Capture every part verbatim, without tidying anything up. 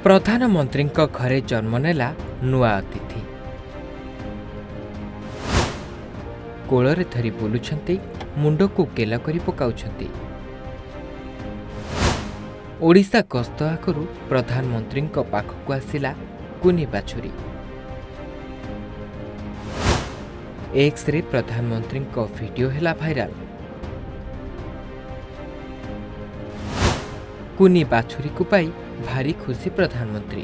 प्रधानमंत्री घरे जन्म नेला नुआ अतिथि। कोଳରେ धरी बुलुछंती, मुंड को केल करी पकाउछंती। ओडिशा गस्त आगरू प्रधानमंत्री पाखक आसिला कुनी बाछुरी। एक्स रे प्रधानमंत्री वीडियो हेला भाइराल। कुनी बाछुरी को पाई भारी खुशी प्रधानमंत्री।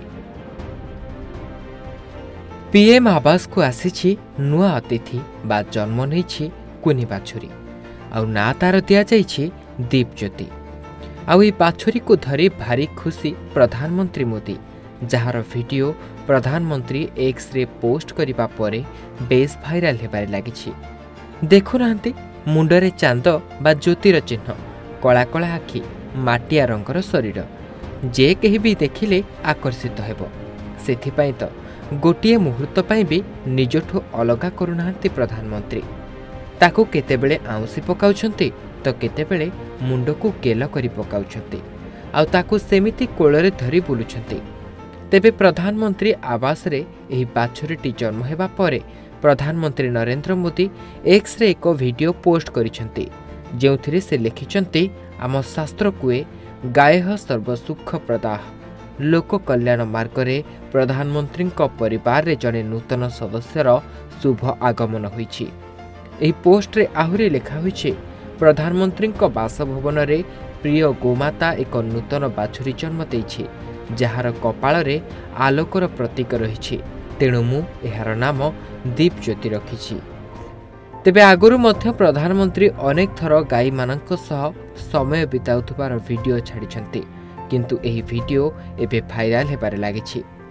पीएम आवास को आसी नुआ अतिथि बा जन्म नहीं कुनी बाछुरी आउ ना तार दिया जाइछि दीप ज्योति। आउ ई बाछुरी को धरी भारी खुशी प्रधानमंत्री मोदी, जार वीडियो प्रधानमंत्री एक्स रे पोस्ट करिबा परे बेस भाइराल हेबारे लागिछि। देखु नाहंती मुंडरे चांद बा ज्योतिर चिन्ह, कला कला आखि, माटिया रंगर शरीर, जे केही भी देखिले आकर्षित हेबो। सेथिपाई तो गोटिए मुहूर्त पाई भी निजठु अलगा करुनाहांती प्रधानमंत्री। ताकू केतेबेले आउंसी पकाउछंती तो केतेबेले मुंड को गेल करी पकाउछंती, आउ ताकू सेमिति कोଳରେ धरी बुलुछंती। तेबे प्रधानमंत्री आवास रे एही बाछुरीटी जन्म हेबा परे प्रधानमंत्री नरेंद्र मोदी एक्स रे एक वीडियो पोस्ट करिछंती, जेउथिरे से लिखिछंती, आम शास्त्र कुए गायः सर्वसुख प्रदाह। लोक कल्याण मार्ग रे प्रधानमंत्री परिवार रे जने नूतन सदस्यर शुभ आगमन होईछि। एही पोस्ट रे आहुरी लेखा होईछि, प्रधानमंत्री बासभवन रे प्रिय गोमाता एक नूतन बाछुरी जन्म देइछि, जहार कपाल रे आलोकर प्रतीक रहिछि। तेणु मु एहार नाम दीप ज्योति रखिछि। तेबे आगुरु मध्य प्रधानमंत्री अनेक थर गाई मानक सह समय बिताउथबार वीडियो छाडिछंती, किंतु एही वीडियो एबे भाइराल हेबारे लागिछि।